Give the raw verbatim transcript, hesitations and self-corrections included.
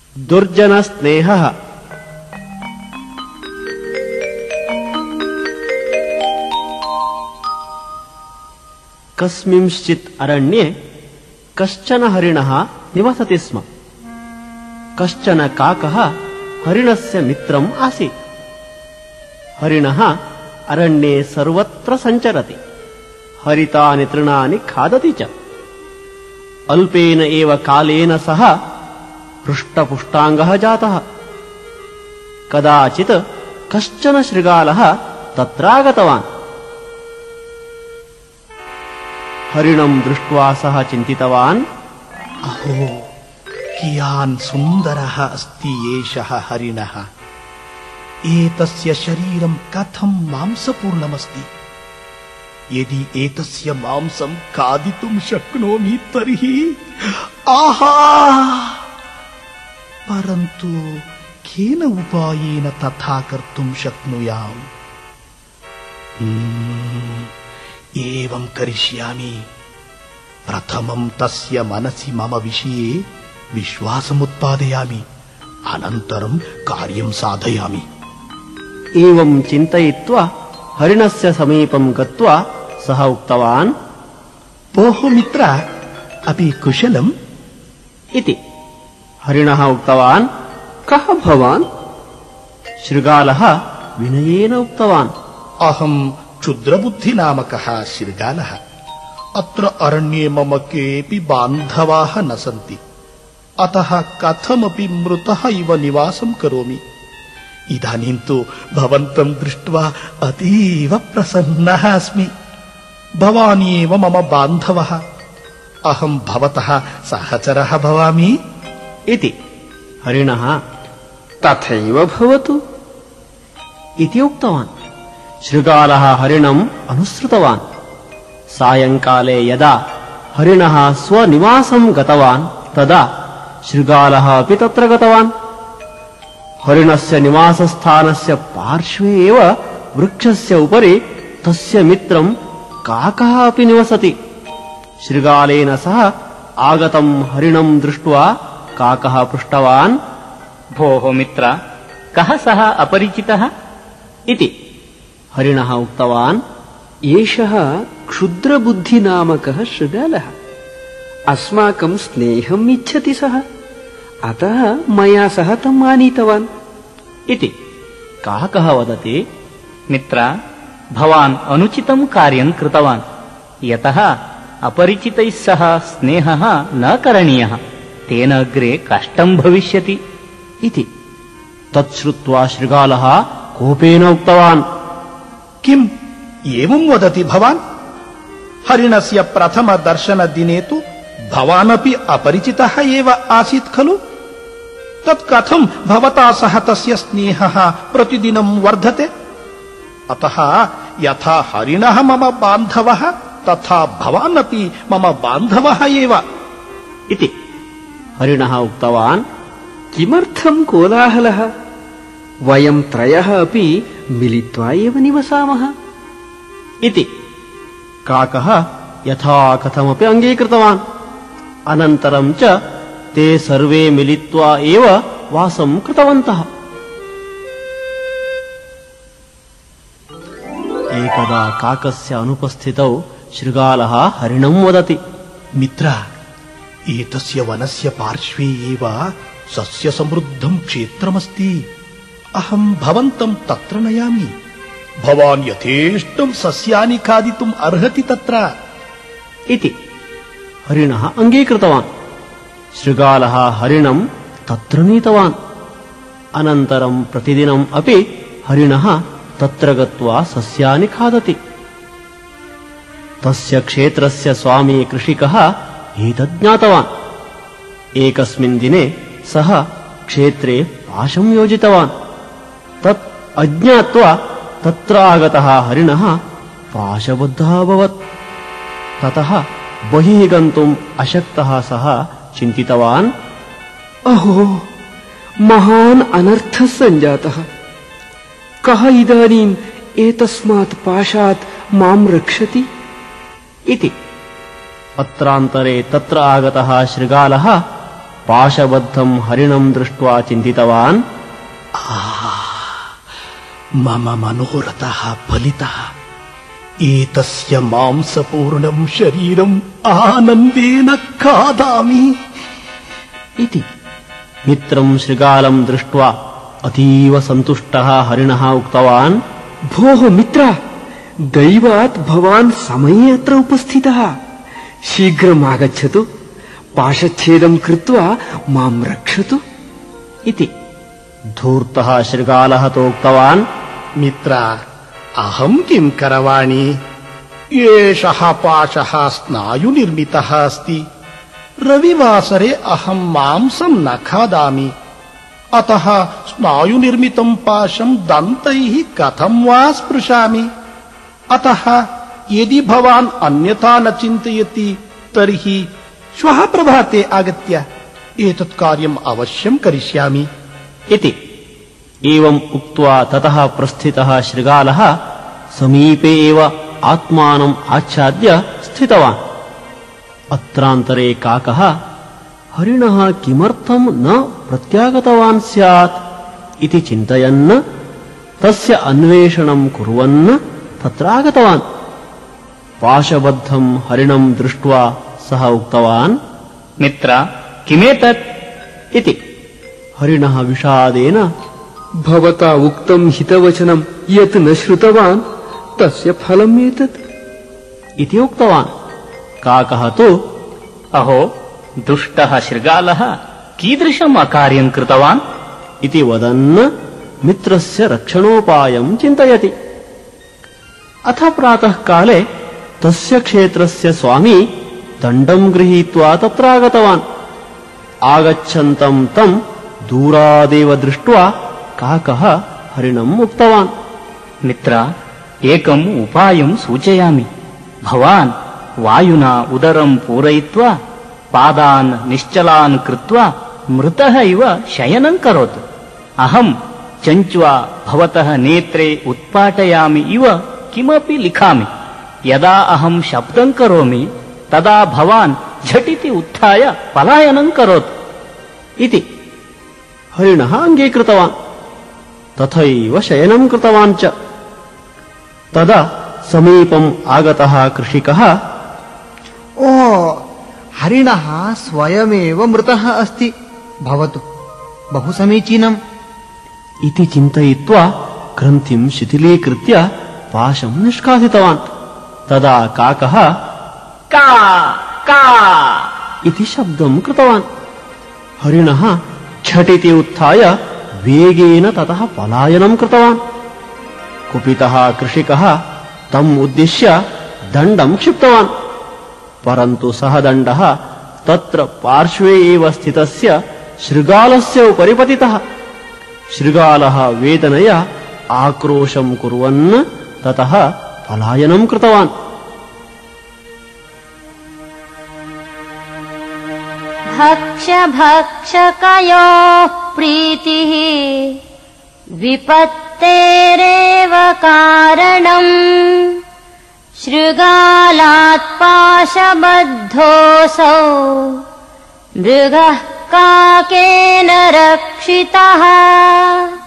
दुर्जनस्नेहः। कस्मिंश्चित् अरण्ये कश्चन हरिणः निवसति स्म। कश्चन काकः हरिणस्य मित्रम् आसीत्। हरिणः अरण्ये सर्वत्र सञ्चरति, हरितानि तृणानि खादति च। अल्पेन एव कालेन सः हृष्टपुष्टाङ्गः जातः। कदाचित् कश्चन शृगालः तत्रागतवान्। हरिणं दृष्ट्वा सः चिन्तितवान्, अहो, कियान् सुन्दरः अस्ति एषः हरिणः। एतस्य शरीरं कथं मांसपूर्णमस्ति। यदि एतस्य मांसं खादितुं शक्नोमि तर्हि आहा! परन्तु केन उपायेन तथा कर्तुं शक्नुयाम्? एवं करिष्यामि। प्रथमं तस्य मनसि मम विषये विश्वासमुत्पादयामि, अनन्तरं कार्यं साधयामि। एवं चिन्तयित्वा हरिणस्य समीपं गत्वा सः उक्तवान्, भोः मित्र, अपि कुशलम्? इति। हरिणः उक्तवान्, कः भवान्? शृगालः विनयेन उक्तवान्, अहं क्षुद्रबुद्धिनामकः शृगालः। अत्र अरण्ये मम केऽपि बान्धवाः न सन्ति, अतः कथमपि मृतः इव निवासं करोमि। इदानीं तु भवन्तं दृष्ट्वा अतीव प्रसन्नः अस्मि। भवान् एव मम बान्धवः, अहं भवतः सहचरः भवामि। इति। हरिणः तथैव भवतु इति उक्तवान्। शृगालः हरिणम् अनुसृतवान्। सायङ्काले यदा हरिणः स्वनिवासं गतवान् तदा शृगालः अपि तत्र गतवान्। हरिणस्य निवासस्थानस्य पार्श्वे एव वृक्षस्य उपरि तस्य मित्रं काकः अपि निवसति। शृगालेन सह आगतं हरिणं दृष्ट्वा काकः पृष्टवान्, भोः मित्र, कः सः अपरिचितः? इति। हरिणः उक्तवान्, एषः क्षुद्रबुद्धिनामकः शृगालः। अस्माकं स्नेहम् इच्छति सः, अतः मया सह तम् आनीतवान्। इति। काकः वदति, मित्र, भवान् अनुचितं कार्यं कृतवान्। यतः अपरिचितैः सह स्नेहः न करणीयः, तेन अग्रे कष्टं भविष्यति। इति। तच्छ्रुत्वा शृगालः कोपेन उक्तवान्, किम् एवं वदति भवान्? हरिणस्य प्रथमदर्शनदिने तु भवानपि अपरिचितः एव आसीत् खलु? तत् कथं भवता सह तस्य स्नेहः प्रतिदिनं वर्धते? अतः यथा हरिणः मम बान्धवः तथा भवान् अपि मम बान्धवः एव। इति। हरिणः उक्तवान्, किमर्थं कोलाहलः? वयं त्रयः अपि मिलित्वा एव निवसामः। इति। काकः यथा कथमपि अङ्गीकृतवान्। अनन्तरं च ते सर्वे मिलित्वा एव वासं कृतवन्तः। एकदा काकस्य अनुपस्थितौ शृगालः हरिणं वदति, मित्र, एतस्य वनस्य पार्श्वे एव सस्यसमृद्धं क्षेत्रमस्ति। अहं भवन्तं तत्र नयामि। भवान् यथेष्टं सस्यानि खादितुम् अर्हति तत्र। इति। हरिणः अङ्गीकृतवान्। शृगालः हरिणं तत्र नीतवान्। अनन्तरं प्रतिदिनम् अपि हरिणः तत्र गत्वा सस्यानि खादति। तस्य क्षेत्रस्य स्वामी कृषिकः एतत् ज्ञातवान्। एकस्मिन् दिने सः क्षेत्रे पाशं योजितवान्। तत् अज्ञात्वा तत्र आगतः हरिणः पाशबद्धः अभवत्। ततः बहिः गन्तुम् अशक्तः सः चिन्तितवान्, अहो, महान् अनर्थः सञ्जातः। कः इदानीम् एतस्मात् पाशात् मां रक्षति? इति। अत्रान्तरे तत्र आगतः शृगालः ಪಾಶಬದ್ಧಂ ಹರಿಣಂ ದೃಷ್ಟ್ವಾ ಚಿಂತಿತವಾನ್. ಮಮ ಮನೋರಥಃ ಫಲಿತಃ. ಏತಸ್ಯ ಮಾಂಸಪೂರ್ಣಂ ಶರೀರಂ ಆನಂದೇನ ಖಾದಾಮಿ ಇತಿ ಮಿತ್ರಂ ಶೃಗಾಲಂ ದೃಷ್ಟ್ವಾ ಅತೀವ ಸಂತುಷ್ಟಃ ಹರಿಣಃ ಉಕ್ತವಾನ್. ಭೋಃ ಮಿತ್ರ, ದೈವಾತ್ ಭವಾನ್ ಸಮಯೇ ಅತ್ರ ಉಪಸ್ಥಿತಃ. ಶೀಘ್ರಂ ಆಗಚ್ಚತು, ಪಾಶಚ್ಛೇದಂ ಕೃತ್ವಾ ಮಾಂ ರಕ್ಷತು ಇತಿ. ಧೂರ್ತಃ ಶೃಗಾಲಃ ತೋಕ್ತವಾನ್. ಮಿತ್ರ, ಅಹಂ ಕಿಂ ಕರವಾಣಿ? ಏಷಃ ಪಾಶಃ ಸ್ನಾಯು ನಿರ್ಮಿತಃ ಅಸ್ತಿ. ರವಿವಾಸರೆ ಅಹಂ ಮಾಂಸಂ ನ ಖಾದಾಮಿ. ಅತಃ ಸ್ನಾಯು ನಿರ್ಮಿತಂ ಪಾಶಂ ದಂತೈಃ ಕಥಂ ವಾ ಸ್ಪೃಶಾಮಿ. ಅತಃ ಯದಿ ಭವಾನ್ ಅನ್ಯಥಾ ನ ಚಿಂತಯತಿ ತರ್ಹಿ ಶ್ವಃ ಪ್ರಭಾತೆ ಆಗತ್ಯ ಏತತ್ ಕಾರ್ಯಂ ಅವಶ್ಯಂ ಕರಿಷ್ಯಾಮಿ ಇತಿ. ಏವಂ ಉಕ್ತ್ವಾ ತತಃ ಪ್ರಸ್ಥಿತಃ ಶೃಗಾಲಃ ಸಮೀಪೇ ಏವ ಆತ್ಮಾನಂ ಆಚ್ಛಾದ್ಯ ಸ್ಥಿತವಾನ್. ಅತ್ರಾಂತರೆ ಕಾಕಃ ಹರಿಣಃ ಕಿಮರ್ಥಂ ನ ಪ್ರತ್ಯಾಗತವಾನ್ ಸ್ಯಾತ್ ಇತಿ ಚಿಂತಯನ್ ತಸ್ಯ ಅನ್ವೇಷಣಂ ಕುರ್ವನ್ ತತ್ರಾಗತವಾನ್. ಪಾಶಬದ್ಧಂ ಹರಿಣಂ ದೃಷ್ಟ್ವಾ ಸಹ ಉಕ್ತವಾನ್. ಮಿತ್ರ, ಕಿಮೇತತ್ ಇತಿ. ಹರಿಣಃ ವಿಷಾದೇನ ಭವತಾ ಉಕ್ತಂ ಹಿತವಚನಂ ಯತ್ ನ ಶ್ರುತವಾನ್ ತಸ್ಯ ಫಲಂ ಏತತ್ ಇತಿ ಉಕ್ತವಾನ್. ಕಾಕಃ ತು ಅಹೋ ದುಷ್ಟಃ ಶೃಗಾಲಃ ಕೀದೃಶಂ ಅಕಾರ್ಯಂ ಕೃತವಾನ್ ಇತಿ ವದನ್ ಮಿತ್ರಸ್ಯ ರಕ್ಷಣೋಪಾಯಂ ಚಿಂತಯತಿ. ಅಥ ಪ್ರಾತಃ ಕಾಲೇ ತಸ್ಯ ಕ್ಷೇತ್ರಸ್ಯ ಸ್ವಾಮಿ ದಂಡಂ ಗೃಹೀತ್ವಾ ತತ್ರಾಗತವಾನ್. ಆಗಚ್ಚಂತಂ ತಂ ದೂರಾದೇವ ದೃಷ್ಟ್ವಾ ಕಾಕಃ ಹರಿಣಂ ಉಕ್ತವಾನ್. ಮಿತ್ರ, ಏಕಂ ಉಪಾಯಂ ಸೂಚಯಾಮಿ. ಭವಾನ್ ವಾಯುನಾ ಉದರಂ ಪೂರಯಿತ್ವಾ ಪಾದಾನ್ ನಿಶ್ಚಲಾನ್ ಕೃತ್ವಾ ಮೃತಃ ಇವ ಶಯನಂ ಕರೋತು. ಅಹಂ ಚಂಚ್ವಾ ಭವತಃ ನೇತ್ರೆ ಉತ್ಪಾಟಯಾಮಿ ಇವ ಕಿಮಪಿ ಲಿಖಾಮಿ. ಯದಾ ಅಹಂ ಶಬ್ದಂ ಕರೋಮಿ ತದಾ ಭವಾನ್ ಝಟಿತಿ ಉತ್ಥಾಯ ಪಲಾಯನಂ ಕರೋತು ಇತಿ. ಹರಿಣಃ ಅಂಗೀಕೃತವಾನ್. ತಥೈವ ಶಯನಂ ಕೃತವಾನ್ ಚ. ತದಾ ಸಮೀಪಂ ಆಗತಃ ಕೃಷಿಕಃ ಓ ಹರಿಣಃ ಸ್ವಯಮೇವ ಮೃತಃ ಅಸ್ತಿ ಭವತು ಬಹು ಸಮೀಚೀನಂ ಇತಿ ಚಿಂತಯಿತ್ವಾ ಗ್ರಂಥಿಂ ಶಿಥಿಲೀಕೃತ್ಯ ಪಾಶಂ ನಿಷ್ಕಾಸಿತವಾನ್. ತದಾ ಕಾಕಃ ಕಾ ಕಾ ಇತಿ ಶಬ್ದಂ ಕೃತವಾನ್. ಹರಿಣಃ ಝಟಿತಿ ಉತ್ಥಾಯ ವೇಗೇನ ತತಃ ಪಲಾಯನಂ ಕೃತವಾನ್. ಕುಪಿತಃ ಕೃಷಿಕಃ ತಂ ಉದ್ದಿಶ್ಯ ದಂಡಂ ಕ್ಷಿಪ್ತವಾನ್. ಪರಂತು ಸಹ ದಂಡಃ ತತ್ರ ಪಾರ್ಶ್ವೇ ಏವ ಸ್ಥಿತಸ್ಯ ಶೃಗಾಲಸ್ಯ ಉಪರಿ ಪತಿತಃ. ಶೃಗಾಲಃ ವೇದನೆಯ ಆಕ್ರೋಶಂ ಕುರ್ವನ್ ತತಃ ಪಲಾಯನಂ ಕೃತವಾನ್. ಭಕ್ಷ ಭಕ್ಷಕಯೋಃ ಪ್ರೀತಿಃ ವಿಪತ್ತೇರೇವ ಕಾರಣಂ ಶೃಗಾಲಾತ್ ಪಾಶಬದ್ಧೋऽಸೌ ಮೃಗಃ ಕಾಕೇನ ರಕ್ಷಿತಃ.